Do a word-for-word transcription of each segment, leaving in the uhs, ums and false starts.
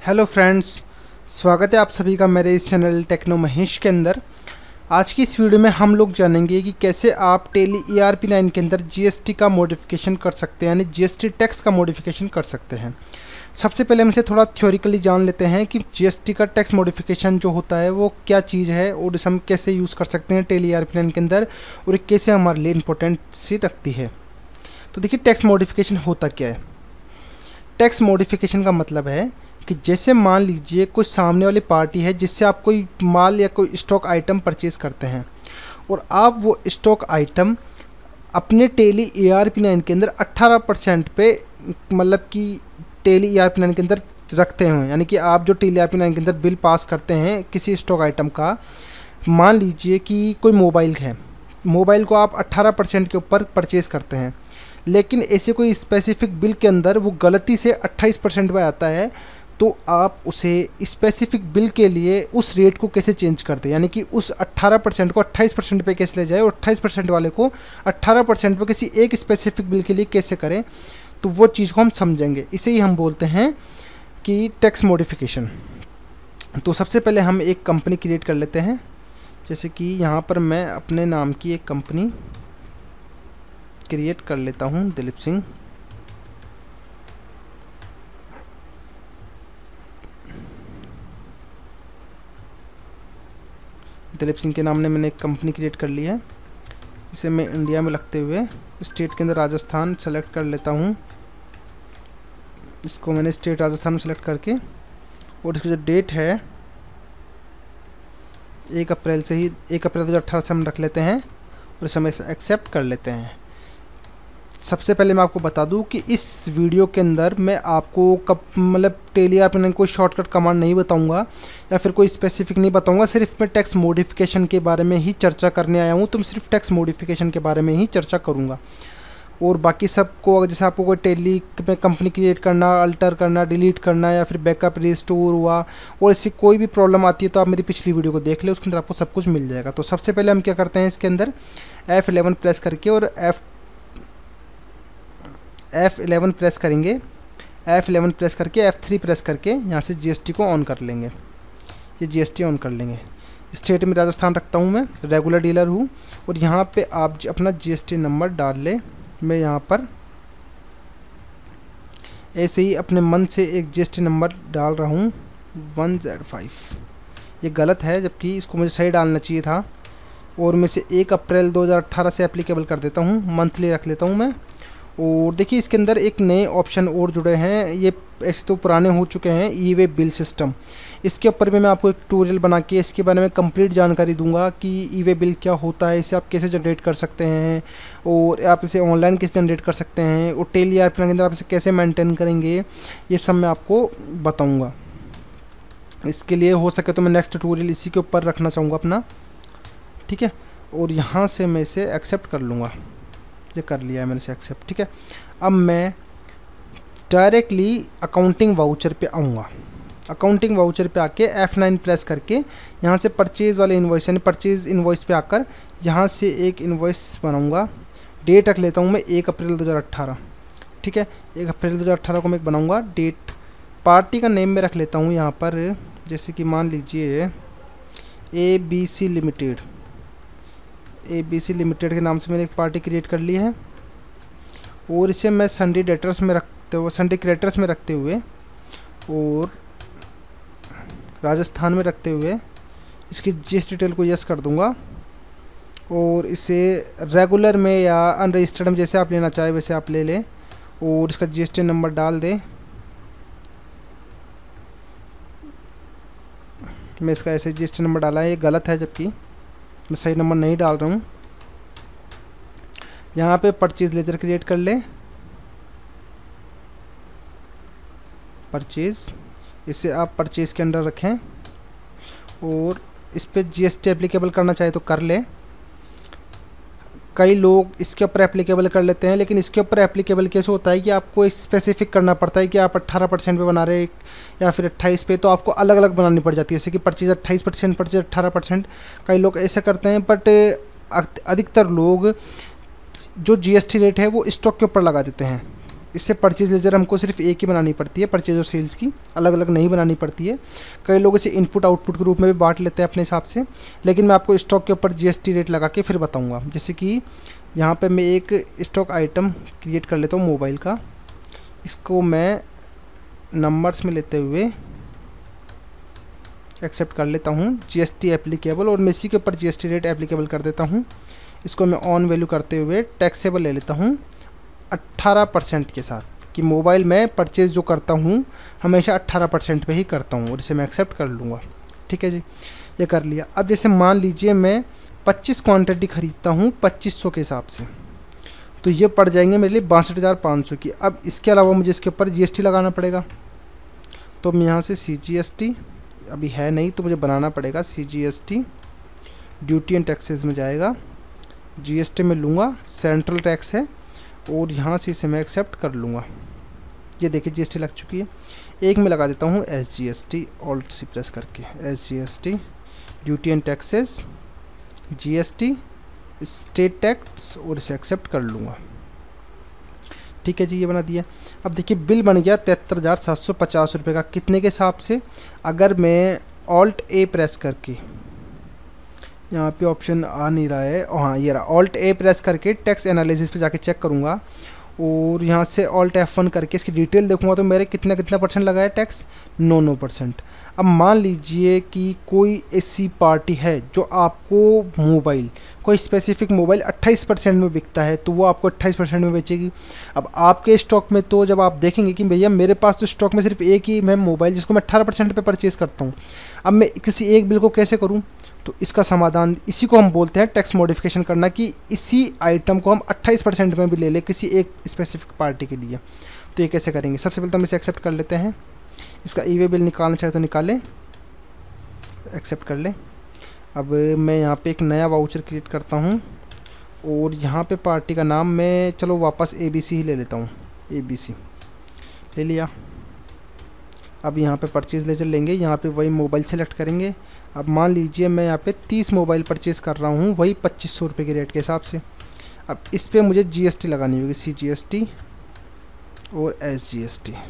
Hello friends, स्वागत है आप सभी का मेरे इस चैनल टेक्नो महेश के अंदर। आज की इस वीडियो में हम लोग जानेंगे कि कैसे आप Tally E R P nine के अंदर जीएसटी का मॉडिफिकेशन कर सकते हैं, यानी जीएसटी टैक्स का मॉडिफिकेशन कर सकते हैं। सबसे पहले हम इसे थोड़ा थ्योरिकली जान लेते हैं कि जीएसटी का टैक्स मॉडिफिकेशन जो होता है वो क्या चीज़ है और इसे हम कैसे यूज़ कर सकते हैं Tally E R P nine के अंदर और कैसे हमारे लिए इंपॉर्टेंसी रखती है। तो देखिए, टैक्स मॉडिफिकेशन होता क्या है। टैक्स मॉडिफिकेशन का मतलब है कि जैसे मान लीजिए कोई सामने वाली पार्टी है जिससे आप कोई माल या कोई स्टॉक आइटम परचेज़ करते हैं और आप वो स्टॉक आइटम अपने Tally E R P nine के अंदर अट्ठारह परसेंट पे मतलब कि Tally E R P nine के अंदर रखते हैं। यानी कि आप जो Tally E R P nine के अंदर बिल पास करते हैं किसी स्टॉक आइटम का, मान लीजिए कि कोई मोबाइल है, मोबाइल को आप अट्ठारह परसेंट के ऊपर परचेज़ करते हैं, लेकिन ऐसे कोई स्पेसिफिक बिल के अंदर वो गलती से अट्ठाईस परसेंट पे आता है, तो आप उसे स्पेसिफिक बिल के लिए उस रेट को कैसे चेंज करते हैं, यानी कि उस अट्ठारह परसेंट को अट्ठाईस परसेंट पे कैसे ले जाए और अट्ठाईस परसेंट वाले को अट्ठारह परसेंट पे किसी एक स्पेसिफिक बिल के लिए कैसे करें, तो वो चीज़ को हम समझेंगे। इसे ही हम बोलते हैं कि टैक्स मॉडिफिकेशन। तो सबसे पहले हम एक कंपनी क्रिएट कर लेते हैं। जैसे कि यहाँ पर मैं अपने नाम की एक कंपनी क्रिएट कर लेता हूँ, दिलीप सिंह। दिलीप सिंह के नाम ने मैंने एक कंपनी क्रिएट कर ली है। इसे मैं इंडिया में लगते हुए स्टेट के अंदर राजस्थान सेलेक्ट कर लेता हूँ। इसको मैंने स्टेट राजस्थान में सेलेक्ट करके और इसकी जो डेट है एक अप्रैल से ही एक अप्रैल दो हज़ार अठारह से हम रख लेते हैं और इसे हम एक्सेप्ट कर लेते हैं। सबसे पहले मैं आपको बता दूं कि इस वीडियो के अंदर मैं आपको कब मतलब Tally E R P nine कोई शॉर्टकट कमांड नहीं बताऊंगा या फिर कोई स्पेसिफिक नहीं बताऊंगा। सिर्फ मैं टैक्स मॉडिफिकेशन के बारे में ही चर्चा करने आया हूं, तो मैं सिर्फ टैक्स मॉडिफिकेशन के बारे में ही चर्चा करूंगा। और बाकी सबको, जैसे आपको कोई टेली में कंपनी क्रिएट करना, अल्टर करना, डिलीट करना या फिर बैकअप रिस्टोर हुआ और इससे कोई भी प्रॉब्लम आती है तो आप मेरी पिछली वीडियो को देख ले, उसके अंदर आपको सब कुछ मिल जाएगा। तो सबसे पहले हम क्या करते हैं, इसके अंदर एफ इलेवन प्रेस करके और एफ एफ इलेवन प्रेस करेंगे, एफ इलेवन प्रेस करके एफ थ्री प्रेस करके यहाँ से जीएसटी को ऑन कर लेंगे। ये जीएसटी ऑन कर लेंगे। स्टेट में राजस्थान रखता हूँ, मैं रेगुलर डीलर हूँ और यहाँ पे आप अपना जीएसटी नंबर डाल ले। मैं यहाँ पर ऐसे ही अपने मन से एक जीएसटी नंबर डाल रहा हूँ वन जेड फाइव। ये गलत है, जबकि इसको मुझे सही डालना चाहिए था। और मैं से एक अप्रैल दो हज़ार अठारह से एप्लीकेबल कर देता हूँ, मंथली रख लेता हूँ मैं। और देखिए, इसके अंदर एक नए ऑप्शन और जुड़े हैं, ये ऐसे तो पुराने हो चुके हैं, ई वे बिल सिस्टम। इसके ऊपर भी मैं आपको एक ट्यूटोरियल बना के इसके बारे में कंप्लीट जानकारी दूंगा कि ई वे बिल क्या होता है, इसे आप कैसे जनरेट कर सकते हैं और आप इसे ऑनलाइन कैसे जनरेट कर सकते हैं और Tally E R P nine के अंदर आप इसे कैसे मेंटेन करेंगे, ये सब मैं आपको बताऊँगा। इसके लिए हो सके तो मैं नेक्स्ट ट्यूटोरियल इसी के ऊपर रखना चाहूँगा अपना, ठीक है। और यहाँ से मैं इसे एक्सेप्ट कर लूँगा। ये कर लिया है मैंने से एक्सेप्ट, ठीक है। अब मैं डायरेक्टली अकाउंटिंग वाउचर पे आऊँगा। अकाउंटिंग वाउचर पे आके एफ नाइन प्रेस करके यहाँ से परचेज़ वाले इन्वॉइस यानी परचेज़ इन्वॉइस पे आकर यहाँ से एक इन्वॉइस बनाऊँगा। डेट रख लेता हूँ मैं एक अप्रैल दो हज़ार अठारह, ठीक है। एक अप्रैल दो हज़ार अठारह को मैं एक बनाऊँगा। डेट पार्टी का नेम में रख लेता हूँ यहाँ पर, जैसे कि मान लीजिए A B C limited. A B C limited के नाम से मैंने एक पार्टी क्रिएट कर ली है और इसे मैं संडे डेटर्स में रखते हुए संडे क्रेडिटर्स में रखते हुए और राजस्थान में रखते हुए इसकी जीएसटी डिटेल को यस कर दूंगा। और इसे रेगुलर में या अनरजिस्टर्ड में जैसे आप लेना चाहे वैसे आप ले लें और इसका जीएसटी नंबर डाल दें। मैं इसका ऐसे जीएसटी नंबर डाला है, ये गलत है, जबकि मैं सही नंबर नहीं डाल रहा हूँ। यहाँ पे परचेज लेजर क्रिएट कर ले, परचेज, इसे आप परचेज के अंडर रखें और इस पर जीएसटी एप्लीकेबल करना चाहे तो कर ले। कई लोग इसके ऊपर एप्लीकेबल कर लेते हैं, लेकिन इसके ऊपर एप्लीकेबल कैसे होता है कि आपको स्पेसिफिक करना पड़ता है कि आप अट्ठारह परसेंट पे बना रहे या फिर अट्ठाईस पे, तो आपको अलग अलग बनानी पड़ जाती है। जैसे कि परचेज अट्ठाईस परसेंट, परचेज अट्ठारह परसेंट, कई लोग ऐसे करते हैं। बट अधिकतर लोग जो जीएसटी रेट है वो स्टॉक के ऊपर लगा देते हैं। इससे परचेज लेजर हमको सिर्फ एक ही बनानी पड़ती है, परचेज और सेल्स की अलग अलग नहीं बनानी पड़ती है। कई लोग इसे इनपुट आउटपुट के रूप में भी बांट लेते हैं अपने हिसाब से, लेकिन मैं आपको स्टॉक के ऊपर जीएसटी रेट लगा के फिर बताऊंगा। जैसे कि यहाँ पे मैं एक स्टॉक आइटम क्रिएट कर लेता हूँ मोबाइल का, इसको मैं नंबर्स में लेते हुए एक्सेप्ट कर लेता हूँ जीएसटी एप्लीकेबल, और मैं इसी के ऊपर जीएसटी रेट एप्लीकेबल कर देता हूँ। इसको मैं ऑन वैल्यू करते हुए टैक्सेबल ले लेता हूँ अट्ठारह परसेंट के साथ, कि मोबाइल में परचेज़ जो करता हूँ हमेशा अट्ठारह परसेंट पे ही करता हूँ, और इसे मैं एक्सेप्ट कर लूँगा। ठीक है जी, ये कर लिया। अब जैसे मान लीजिए मैं पच्चीस क्वांटिटी ख़रीदता हूँ पच्चीस सौ के हिसाब से, तो ये पड़ जाएंगे मेरे लिए बासठ हज़ार पाँच सौ की। अब इसके अलावा मुझे इसके ऊपर जीएसटी लगाना पड़ेगा, तो मैं यहाँ से सी जी एस टी अभी है नहीं तो मुझे बनाना पड़ेगा। C G S T duty and taxes में जाएगा, जीएसटी में लूँगा, सेंट्रल टैक्स है, और यहाँ से इसे मैं एक्सेप्ट कर लूँगा। ये देखिए जीएसटी लग चुकी है। एक में लगा देता हूँ S G S T, Alt C press करके S G S T duty and taxes GST state tax, और इसे एक्सेप्ट कर लूँगा। ठीक है जी, ये बना दिया। अब देखिए बिल बन गया तिहत्तर हज़ार सात सौ पचास रुपये का। कितने के हिसाब से? अगर मैं ऑल्ट ए प्रेस करके, यहाँ पे ऑप्शन आ नहीं रहा है, हाँ ये रहा, ऑल्ट ए प्रेस करके टैक्स एनालिसिस पे जाके चेक करूँगा, और यहाँ से ऑल्ट एफ वन करके इसकी डिटेल देखूँगा तो मेरे कितना कितना परसेंट लगा है टैक्स, नौ नौ परसेंट। अब मान लीजिए कि कोई ऐसी पार्टी है जो आपको मोबाइल, कोई स्पेसिफिक मोबाइल अट्ठाईस परसेंट में बिकता है, तो वो आपको अट्ठाईस परसेंट में बेचेगी। अब आपके स्टॉक में तो जब आप देखेंगे कि भैया मेरे पास तो स्टॉक में सिर्फ एक ही मैं मोबाइल जिसको मैं अट्ठारह परसेंट पे परचेज़ करता हूँ, अब मैं किसी एक बिल को कैसे करूँ? तो इसका समाधान, इसी को हम बोलते हैं टैक्स मॉडिफिकेशन करना, कि इसी आइटम को हम अट्ठाईस परसेंट में भी ले लें किसी एक स्पेसिफिक पार्टी के लिए। तो ये कैसे करेंगे? सबसे पहले तो हम इसे एक्सेप्ट कर लेते हैं। इसका ई वे बिल निकालना चाहे तो निकालें, एक्सेप्ट कर लें। अब मैं यहाँ पे एक नया वाउचर क्रिएट करता हूँ, और यहाँ पे पार्टी का नाम मैं चलो वापस ए बी सी ही ले लेता हूँ, ए बी सी ले लिया। अब यहाँ पे परचेज़ लेजर लेंगे, यहाँ पे वही मोबाइल सेलेक्ट करेंगे। अब मान लीजिए मैं यहाँ पे तीस मोबाइल परचेज़ कर रहा हूँ वही पच्चीस सौ रुपये के रेट के हिसाब से। अब इस पर मुझे जीएसटी लगानी होगी, सी जी एस टी और एस जी एस टी।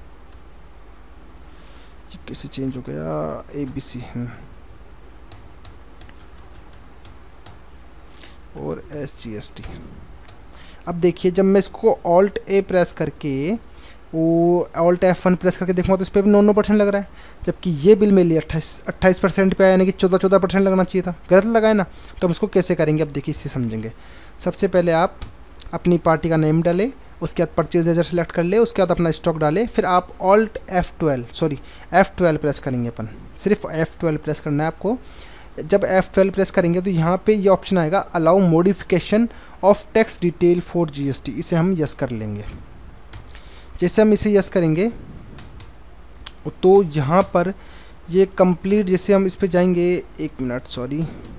कैसे चेंज हो गया? ए बी सी और एस जी एस टी। अब देखिए जब मैं इसको ऑल्ट ए प्रेस करके वो ऑल्ट एफ वन प्रेस करके देखूँगा तो इस पर भी नौ नौ परसेंट लग रहा है, जबकि ये बिल मेरे लिए अट्ठाईस अट्ठाईस परसेंट पे आया, यानी कि चौदह चौदह परसेंट लगना चाहिए था। गलत लगा है ना? तो हम इसको कैसे करेंगे अब देखिए, इससे समझेंगे। सबसे पहले आप अपनी पार्टी का नेम डालें, उसके बाद परचेज लेजर सेलेक्ट कर ले, उसके बाद अपना स्टॉक डालें, फिर आप Alt F twelve sorry F twelve press करेंगे। अपन सिर्फ एफ ट्वेल्व प्रेस करना है आपको। जब एफ ट्वेल्व प्रेस करेंगे तो यहाँ पे ये ऑप्शन आएगा allow modification of tax detail for GST, इसे हम यस कर लेंगे। जैसे हम इसे यस करेंगे तो यहाँ पर ये कंप्लीट, जैसे हम इस पे जाएंगे, एक मिनट सॉरी,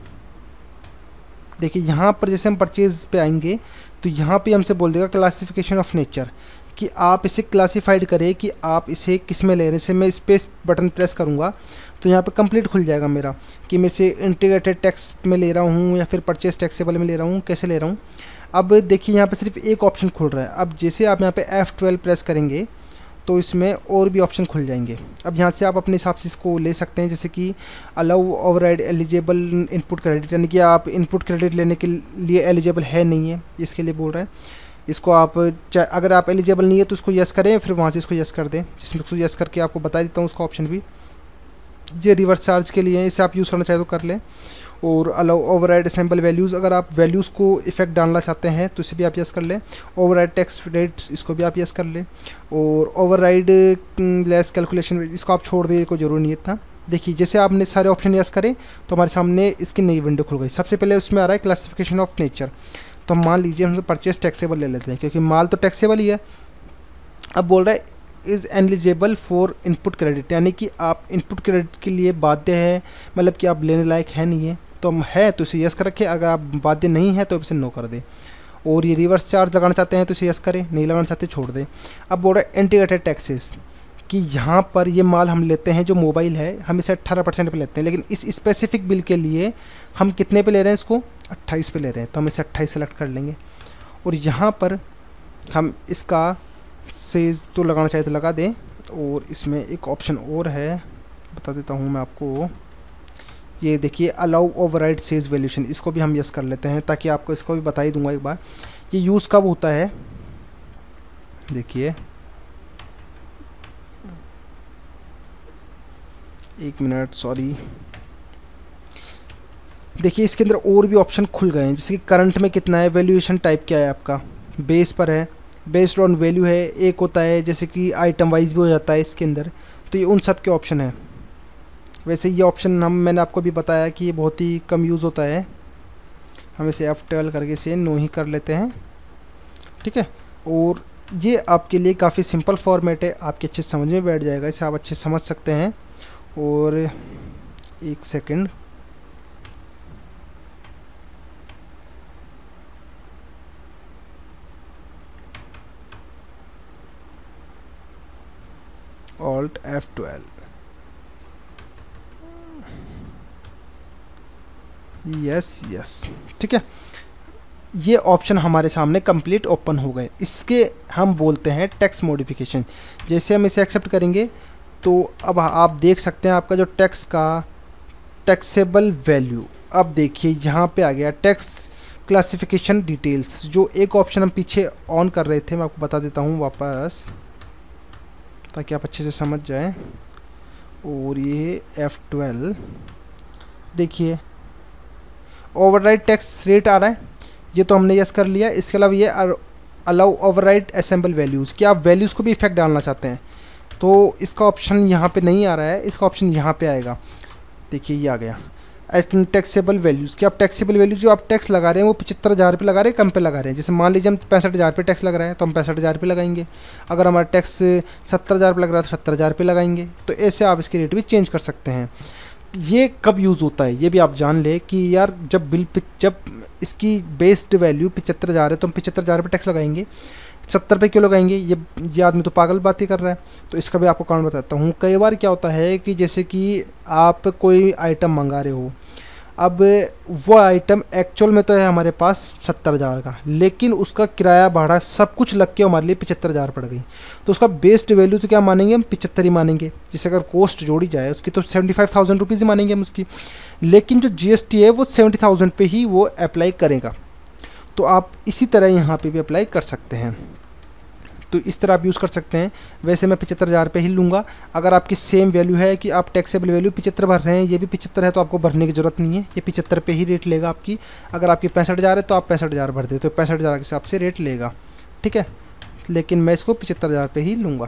देखिए यहाँ पर जैसे हम परचेज पे आएंगे तो यहाँ पे हमसे बोल देगा क्लासिफिकेशन ऑफ नेचर, कि आप इसे क्लासिफाइड करें कि आप इसे किस में ले रहे हैं। जैसे मैं स्पेस बटन प्रेस करूँगा तो यहाँ पे कंप्लीट खुल जाएगा मेरा, कि मैं इसे इंटीग्रेटेड टैक्स में ले रहा हूँ या फिर परचेज टैक्सेबल में ले रहा हूँ, कैसे ले रहा हूँ। अब देखिए यहाँ पे सिर्फ एक ऑप्शन खुल रहा है। अब जैसे आप यहाँ पे एफ ट्वेल्व प्रेस करेंगे तो इसमें और भी ऑप्शन खुल जाएंगे। अब यहाँ से आप अपने हिसाब से इसको ले सकते हैं, जैसे कि allow override eligible input credit, यानी कि आप इनपुट क्रेडिट लेने के लिए एलिजिबल है नहीं है, इसके लिए बोल रहा है। इसको आप अगर आप एलिजिबल नहीं है तो उसको यस करें, फिर वहाँ से इसको यस कर दें, जिसमें उसको यस करके आपको बता देता हूँ उसका ऑप्शन भी। ये रिवर्स चार्ज के लिए है, इसे आप यूज़ करना चाहे तो कर लें। और अलाउ ओवरराइड असेंबल वैल्यूज़, अगर आप वैल्यूज़ को इफेक्ट डालना चाहते हैं तो इसे भी आप यस कर लें। ओवरराइड टैक्स रेट्स, इसको भी आप यस कर लें। और ओवरराइड लेस कैलकुलेशन, इसको आप छोड़ दें, कोई ज़रूरी नहीं है इतना। देखिए जैसे आपने सारे ऑप्शन यस करें तो हमारे सामने इसकी नई विंडो खुल गई। सबसे पहले उसमें आ रहा है क्लासिफिकेशन ऑफ नेचर, तो हम मान लीजिए हम परचेज टैक्सेबल ले लेते हैं, क्योंकि माल तो टैक्सेबल ही है। अब बोल रहा है is eligible for input credit, यानी कि आप इनपुट क्रेडिट के लिए बाध्य है, मतलब कि आप लेने लायक है नहीं है। तो हम है तो इसे यस कर रखें, अगर आप बाध्य नहीं है तो इसे नो कर दें। और ये रिवर्स चार्ज लगाना चाहते हैं तो इसे यस करें, नहीं लगाना चाहते छोड़ दें। अब बोल रहा है इंटीग्रेटेड टैक्सेस, कि यहाँ पर ये माल हम लेते हैं जो मोबाइल है, हम इसे अट्ठारह परसेंट पे लेते हैं, लेकिन इस स्पेसिफिक बिल के लिए हम कितने पे ले रहे हैं, इसको अट्ठाईस पे ले रहे हैं, तो हम इसे अट्ठाईस सेलेक्ट कर लेंगे। और यहाँ पर हम इसका सेज तो लगाना चाहिए तो लगा दें। और इसमें एक ऑप्शन और है, बता देता हूँ मैं आपको, ये देखिए अलाउ ओवरराइड सेज वैल्यूएशन, इसको भी हम यस कर लेते हैं ताकि आपको इसको भी बता ही दूंगा एक बार। ये यूज़ कब होता है, देखिए एक मिनट, सॉरी, देखिए इसके अंदर और भी ऑप्शन खुल गए हैं, जैसे कि करंट में कितना है, वैल्यूएशन टाइप क्या है आपका, बेस पर है, बेस्ड ऑन वैल्यू है, एक होता है जैसे कि आइटम वाइज भी हो जाता है इसके अंदर। तो ये उन सब के ऑप्शन है। वैसे ये ऑप्शन हम मैंने आपको भी बताया कि ये बहुत ही कम यूज़ होता है, हम इसे एफ ट्वेल्व करके से नो ही कर लेते हैं, ठीक है। और ये आपके लिए काफ़ी सिंपल फॉर्मेट है, आपके अच्छे समझ में बैठ जाएगा, इसे आप अच्छे समझ सकते हैं। और एक second, Alt F twelve, yes yes, ठीक है। ये ऑप्शन हमारे सामने कंप्लीट ओपन हो गए। इसके हम बोलते हैं टेक्स्ट मॉडिफिकेशन। जैसे हम इसे एक्सेप्ट करेंगे तो अब आप देख सकते हैं आपका जो टेक्स्ट का टैक्सेबल वैल्यू, अब देखिए यहाँ पे आ गया टेक्स्ट क्लासिफिकेशन डिटेल्स। जो एक ऑप्शन हम पीछे ऑन कर रहे थे, मैं आपको बता देता हूँ वापस ताकि आप अच्छे से समझ जाएं। और ये एफ ट्वेल्व, देखिए ओवरराइड टेक्स्ट रेट आ रहा है, ये तो हमने यस कर लिया। इसके अलावा ये अलाउ ओवरराइड असेंबल वैल्यूज़, कि आप वैल्यूज़ को भी इफेक्ट डालना चाहते हैं तो इसका ऑप्शन यहाँ पे नहीं आ रहा है, इसका ऑप्शन यहाँ पे आएगा। देखिए ये आ गया टैक्सेबल वैल्यूज़, कि आप टैक्सेबल वैल्यू जो आप टैक्स लगा रहे हैं वो पचहत्तर हज़ार रुपये लगा रहे हैं, कम पे लगा रहे हैं। जैसे मान लीजिए हम पैंसठ हज़ार रुपये टैक्स लग रहा है तो हम पैंसठ हज़ार रुपये लगाएंगे। अगर हमारा टैक्स सत्तर हज़ार रुपये लग रहा है तो सत्तर हज़ार रुपये लगाएंगे। तो ऐसे आप इसकी रेट भी चेंज कर सकते हैं। ये कब यूज़ होता है ये भी आप जान ले कि यार जब बिल जब इसकी बेस्ड वैल्यू पचहत्तर हज़ार है तो हम पचहत्तर हज़ार रुपये टैक्स लगाएंगे, सत्तर रुपये क्यों लगाएंगे, ये ये आदमी तो पागल बात ही कर रहा है। तो इसका भी आपको कारण बताता हूँ। कई बार क्या होता है कि जैसे कि आप कोई आइटम मंगा रहे हो, अब वो आइटम एक्चुअल में तो है हमारे पास सत्तर हज़ार का, लेकिन उसका किराया भाड़ा सब कुछ लग के हमारे लिए पचहत्तर हज़ार पड़ गई, तो उसका बेस्ड वैल्यू तो क्या मानेंगे हम, पचहत्तर ही मानेंगे। जैसे अगर कॉस्ट जोड़ी जाए उसकी तो सेवेंटी फाइव थाउजेंड रुपीज़ ही मानेंगे हम उसकी, लेकिन जो जीएसटी है वो सेवेंटी थाउजेंड पे ही वो अप्लाई करेगा। तो आप इसी तरह यहाँ पे भी अप्लाई कर सकते हैं। तो इस तरह आप यूज़ कर सकते हैं। वैसे मैं पचहत्तर हज़ार पे ही लूँगा। अगर आपकी सेम वैल्यू है कि आप टैक्सेबल वैल्यू पचहत्तर भर रहे हैं, ये भी पचहत्तर है, तो आपको भरने की ज़रूरत नहीं है, ये पचहत्तर पे ही रेट लेगा आपकी। अगर आपकी पैंसठ हज़ार है तो आप पैंसठ हज़ार भर दे तो पैंसठ हज़ार के हिसाब से रेट लेगा, ठीक है। लेकिन मैं इसको पचहत्तर हज़ार पे ही लूँगा,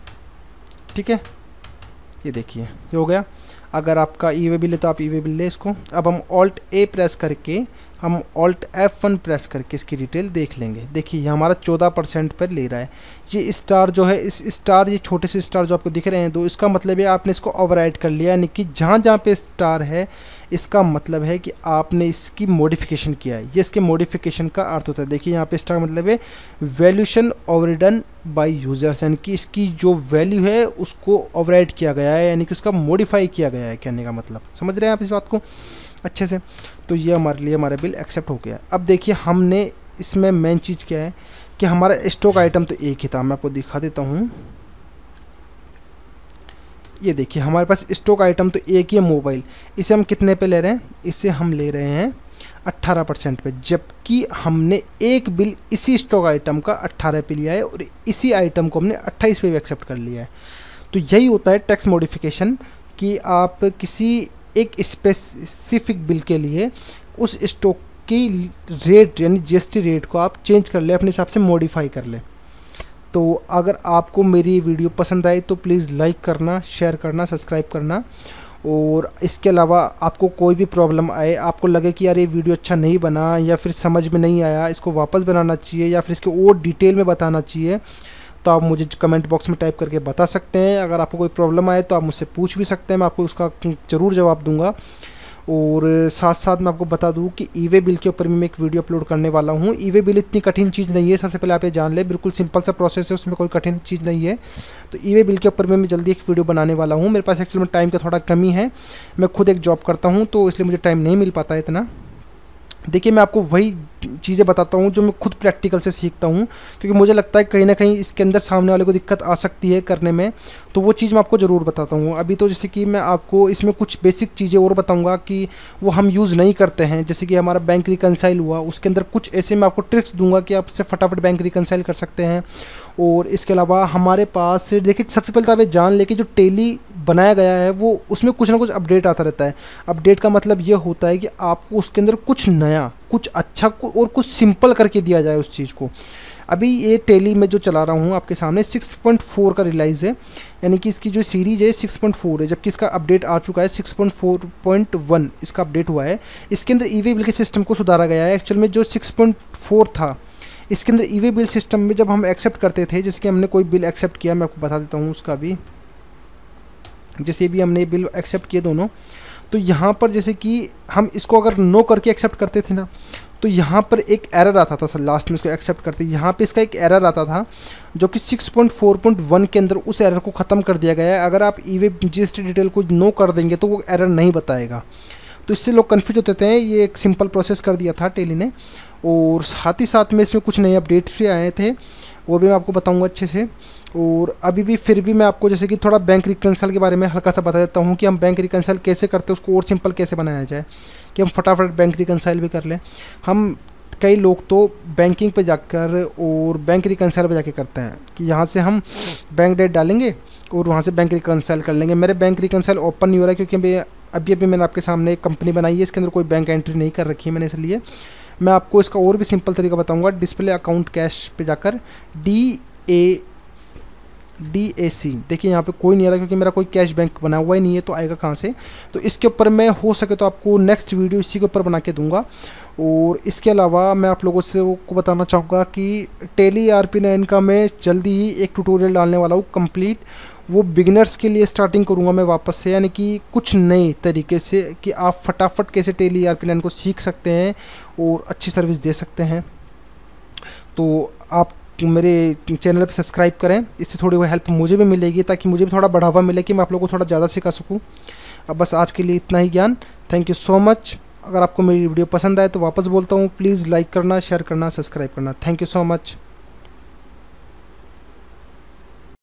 ठीक है। ये देखिए ये हो गया। अगर आपका ई वे बिल है तो आप ई वे बिल ले इसको। अब हम ऑल्ट ए प्रेस करके, हम ऑल्ट एफ वन प्रेस करके इसकी डिटेल देख लेंगे। देखिए ये हमारा चौदह परसेंट पर ले रहा है। ये स्टार जो है, इस स्टार, ये छोटे से स्टार जो आपको दिख रहे हैं दो, इसका मतलब है आपने इसको ओवरराइड कर लिया, यानी कि जहाँ जहाँ पे स्टार है इसका मतलब है कि आपने इसकी मॉडिफिकेशन किया है। ये इसके मॉडिफिकेशन का अर्थ होता है। देखिए यहाँ पे स्टार मतलब है वैल्यूएशन ओवरडन बाय यूजर्स, यानी कि इसकी जो वैल्यू है उसको ओवरराइड किया गया है, यानी कि उसका मॉडिफाई किया गया है, कहने का मतलब। समझ रहे हैं आप इस बात को अच्छे से। तो ये हमारे लिए हमारा बिल एक्सेप्ट हो गया। अब देखिए हमने इसमें मेन चीज़ क्या है कि हमारा स्टॉक आइटम तो एक ही था। मैं आपको दिखा देता हूँ। ये देखिए हमारे पास स्टॉक आइटम तो एक ही है, मोबाइल। इसे हम कितने पे ले रहे हैं, इसे हम ले रहे हैं अट्ठारह परसेंट पे, जबकि हमने एक बिल इसी स्टॉक आइटम का अट्ठारह पे लिया है और इसी आइटम को हमने अट्ठाईस पे भी एक्सेप्ट कर लिया है। तो यही होता है टैक्स मॉडिफिकेशन, कि आप किसी एक स्पेसिफिक बिल के लिए उस स्टॉक की रेट यानी जीएसटी रेट को आप चेंज कर ले, अपने हिसाब से मॉडिफाई कर ले। तो अगर आपको मेरी वीडियो पसंद आई तो प्लीज़ लाइक करना, शेयर करना, सब्सक्राइब करना। और इसके अलावा आपको कोई भी प्रॉब्लम आए, आपको लगे कि यार ये वीडियो अच्छा नहीं बना या फिर समझ में नहीं आया, इसको वापस बनाना चाहिए या फिर इसके और डिटेल में बताना चाहिए, तो आप मुझे कमेंट बॉक्स में टाइप करके बता सकते हैं। अगर आपको कोई प्रॉब्लम आए तो आप मुझसे पूछ भी सकते हैं, मैं आपको उसका ज़रूर जवाब दूंगा। और साथ साथ मैं आपको बता दूं कि ई वे बिल के ऊपर भी मैं एक वीडियो अपलोड करने वाला हूं। ई वे बिल इतनी कठिन चीज़ नहीं है, सबसे पहले आप ये जान लें, बिल्कुल सिंपल सा प्रोसेस है, उसमें कोई कठिन चीज़ नहीं है। तो ई वे बिल के ऊपर मैं जल्दी एक वीडियो बनाने वाला हूँ। मेरे पास एक्चुअली में टाइम का थोड़ा कमी है, मैं खुद एक जॉब करता हूँ तो इसलिए मुझे टाइम नहीं मिल पाता है इतना। देखिए मैं आपको वही चीज़ें बताता हूँ जो मैं खुद प्रैक्टिकल से सीखता हूँ, क्योंकि मुझे लगता है कहीं ना कहीं इसके अंदर सामने वाले को दिक्कत आ सकती है करने में, तो वो चीज़ मैं आपको ज़रूर बताता हूँ। अभी तो जैसे कि मैं आपको इसमें कुछ बेसिक चीज़ें और बताऊँगा कि वो हम यूज़ नहीं करते हैं, जैसे कि हमारा बैंक रिकनसाइल हुआ, उसके अंदर कुछ ऐसे मैं आपको ट्रिक्स दूंगा कि आप उससे फटाफट बैंक रिकनसाइल कर सकते हैं। और इसके अलावा हमारे पास देखिए सबसे पहले तो आप ये जान लें कि जो टेली बनाया गया है वो उसमें कुछ ना कुछ अपडेट आता रहता है। अपडेट का मतलब ये होता है कि आपको उसके अंदर कुछ नया, कुछ अच्छा और कुछ सिंपल करके दिया जाए उस चीज़ को। अभी ये टेली में जो चला रहा हूँ आपके सामने सिक्स पॉइंट फोर का रिलाइज़ है, यानी कि इसकी जो सीरीज़ है सिक्स पॉइंट फोर है, जबकि इसका अपडेट आ चुका है six point four point one इसका अपडेट हुआ है। इसके अंदर ई वे बिल के सिस्टम को सुधारा गया है। एक्चुअल में जो सिक्स पॉइंट फोर था इसके अंदर ई वे बिल सिस्टम में जब हम एक्सेप्ट करते थे, जैसे कि हमने कोई बिल एक्सेप्ट किया, मैं आपको बता देता हूँ उसका भी, जैसे भी हमने बिल एक्सेप्ट किए दोनों, तो यहाँ पर जैसे कि हम इसको अगर नो करके एक्सेप्ट करते थे ना, तो यहाँ पर एक एरर आता था सर लास्ट में इसको एक्सेप्ट करते, यहाँ पे इसका एक एरर आता था जो कि six point four point one के अंदर उस एरर को ख़त्म कर दिया गया है। अगर आप ई वे जीएसटी डिटेल को नो कर देंगे तो वो एरर नहीं बताएगा, तो इससे लोग कन्फ्यूज होते थे। ये एक सिंपल प्रोसेस कर दिया था टेली ने, और साथ ही साथ में इसमें कुछ नए अपडेट्स भी आए थे, वो भी मैं आपको बताऊंगा अच्छे से। और अभी भी फिर भी मैं आपको जैसे कि थोड़ा बैंक रिकनसाइल के बारे में हल्का सा बता देता हूँ कि हम बैंक रिकनसाइल कैसे करते हैं, उसको और सिंपल कैसे बनाया जाए कि हम फटाफट बैंक रिकनसाइल भी कर लें। हम कई लोग तो बैंकिंग पे जाकर और बैंक रिकनसाइल पे जाके करते हैं कि यहाँ से हम बैंक डेट डालेंगे और वहाँ से बैंक रिकनसाइल कर लेंगे। मेरे बैंक रिकनसाइल ओपन नहीं हो रहा है क्योंकि अभी अभी अभी मैंने आपके सामने एक कंपनी बनाई है, इसके अंदर कोई बैंक एंट्री नहीं कर रखी है मैंने, इसलिए मैं आपको इसका और भी सिंपल तरीका बताऊंगा। डिस्प्ले अकाउंट कैश पे जाकर डी ए डी ए सी, देखिए यहाँ पे कोई नहीं आ रहा क्योंकि मेरा कोई कैश बैंक बना हुआ ही नहीं है, तो आएगा कहाँ से। तो इसके ऊपर मैं हो सके तो आपको नेक्स्ट वीडियो इसी के ऊपर बना के दूंगा। और इसके अलावा मैं आप लोगों से को बताना चाहूँगा कि Tally E R P nine का मैं जल्दी ही एक ट्यूटोरियल डालने वाला हूँ कंप्लीट, वो बिगिनर्स के लिए स्टार्टिंग करूँगा मैं वापस से, यानी कि कुछ नए तरीके से कि आप फटाफट कैसे Tally E R P nine को सीख सकते हैं और अच्छी सर्विस दे सकते हैं। तो आप मेरे चैनल पे सब्सक्राइब करें, इससे थोड़ी वो हेल्प मुझे भी मिलेगी ताकि मुझे भी थोड़ा बढ़ावा मिले कि मैं आप लोगों को थोड़ा ज़्यादा सिखा सकूं। अब बस आज के लिए इतना ही ज्ञान। Thank you so much. अगर आपको मेरी वीडियो पसंद आए तो वापस बोलता हूँ, प्लीज़ लाइक करना, शेयर करना, सब्सक्राइब करना। Thank you so much.